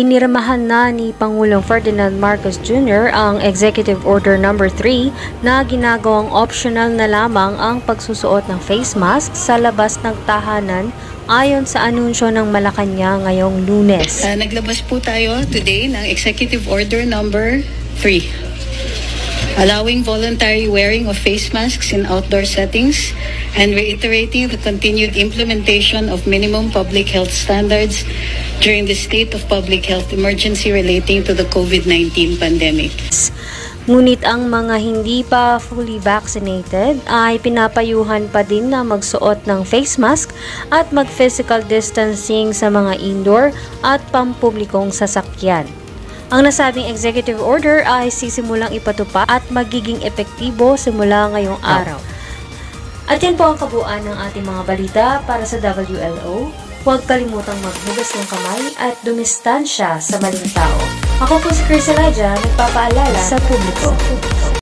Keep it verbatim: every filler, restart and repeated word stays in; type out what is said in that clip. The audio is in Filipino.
Pinirmahan na ni Pangulong Ferdinand Marcos Junior ang Executive Order number three na ginagawang optional na lamang ang pagsusuot ng face mask sa labas ng tahanan ayon sa anunsyo ng Malacanang ngayong Lunes. Uh, naglabas po tayo today ng Executive Order number three, allowing voluntary wearing of face masks in outdoor settings and reiterating the continued implementation of minimum public health standards during the state of public health emergency relating to the COVID nineteen pandemic. Ngunit ang mga hindi pa fully vaccinated ay pinapayuhan pa din na magsuot ng face mask at mag-physical distancing sa mga indoor at pampublikong sasakyan. Ang nasabing executive order ay sisimulang ipatupad at magiging epektibo simula ngayong araw. At yan po ang kabuuan ng ating mga balita para sa W L O. Huwag kalimutang maghugas ng kamay at dumistansya sa maling tao. Ako po si Chris Elijah, nagpapaalala sa publiko.